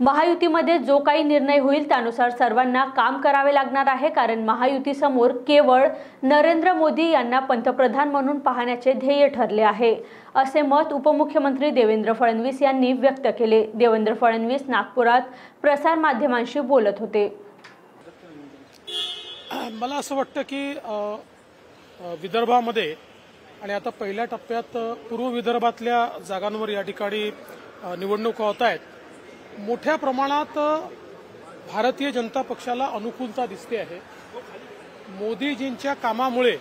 महायुतीमध्ये जो काही निर्णय होईल त्यानुसार सर्वांना काम करावे लागणार आहे, कारण महायुतीसमोर केवळ नरेंद्र मोदी यांना पंतप्रधान म्हणून पाहण्याचे ध्येय ठरले आहे, असे मत उपमुख्यमंत्री देवेंद्र फडणवीस यांनी व्यक्त केले। देवेंद्र फडणवीस नागपुरात प्रसार माध्यमांशी बोलत होते। मला असं वाटतं की विदर्भामध्ये आणि आता पहिल्या टप्प्यात पूर्व विदर्भातल्या जागांवर या ठिकाणी निवडणुका होत आहेत। मोठ्या प्रमाणात भारतीय जनता पक्षाला अनुकूलता दिसते आहे। मोदीजींच्या कामामुळे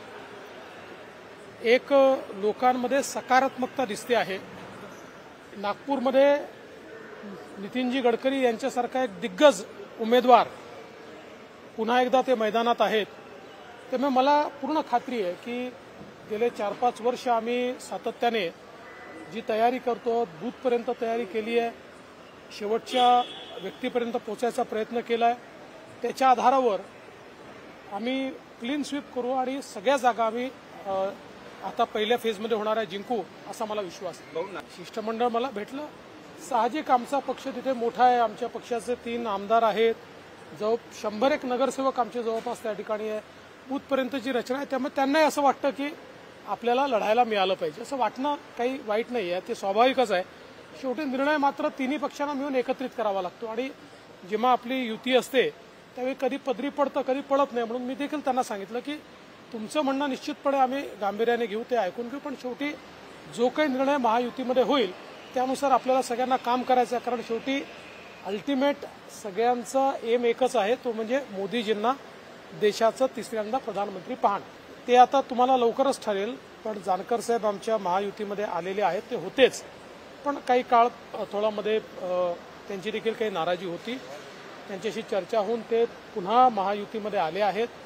एक लोकांमध्ये सकारात्मकता दिसते आहे। नागपूरमध्ये नितीनजी गडकरी यांच्यासारखा एक दिग्गज उमेदवार पुन्हा एकदा ते मैदानात आहेत। त्यामुळे मला पूर्ण खात्री आहे की गेले 4-5 वर्ष आम्ही सातत्याने जी तयारी करतो, बूथपर्यंत तयारी केली आहे, शेवटच्या व्यक्तीपर्यंत पोहोचायचा प्रयत्न केला आहे। त्याच्या आधारावर आम्ही क्लीन स्वीप करू आणि सगळ्या जागा आम्ही आता पहिल्या फेजमध्ये होणार आहे जिंकू, असा मला विश्वास आहे। शिष्टमंडळ मला भेटलं, साहजिक आमचा पक्ष तिथे मोठा आहे। आमच्या पक्षाचे 3 आमदार आहेत, 100 नगरसेवक आमचे जवळपास त्या ठिकाणी आहे। बूथपर्यंतची रचना आहे, त्यामुळे त्यांनाही असं वाटतं की आपल्याला लढायला मिळालं पाहिजे। असं वाटणं काही वाईट नाही आहे, ते स्वाभाविकच आहे। शेवटी निर्णय मात्र तिन्ही पक्षांना मिळून एकत्रित करावा लागतो आणि जेव्हा आपली युती असते त्यावेळी कधी पदरी पडतं, कधी पडत नाही। म्हणून मी देखील त्यांना सांगितलं की तुमचं म्हणणं निश्चितपणे आम्ही गांभीर्याने घेऊ, ते ऐकून घेऊ, पण शेवटी जो काही निर्णय महायुतीमध्ये होईल त्यानुसार आपल्याला सगळ्यांना काम करायचं आहे। कारण शेवटी अल्टिमेट सगळ्यांचा एम एकच आहे, तो म्हणजे मोदीजींना देशाचं तिसऱ्यांदा प्रधानमंत्री पाहणं। ते आता तुम्हाला लवकरच ठरेल, पण जानकर साहेब आमच्या महायुतीमध्ये आलेले आहेत, ते होतेच, पण काही काळ थोडामध्ये त्यांची देखील काही नाराजी होती। त्यांच्याशी चर्चा होऊन ते पुन्हा महायुतीमध्ये आले आहेत।